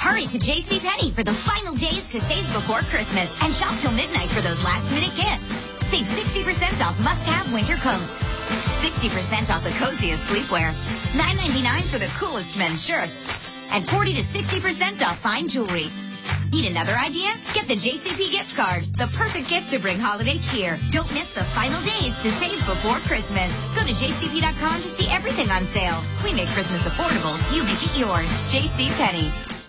Hurry to JCPenney for the final days to save before Christmas and shop till midnight for those last-minute gifts. Save 60% off must-have winter coats, 60% off the coziest sleepwear, $9.99 for the coolest men's shirts, and 40 to 60% off fine jewelry. Need another idea? Get the JCP gift card, the perfect gift to bring holiday cheer. Don't miss the final days to save before Christmas. Go to jcp.com to see everything on sale. We make Christmas affordable. You make it yours. JCPenney.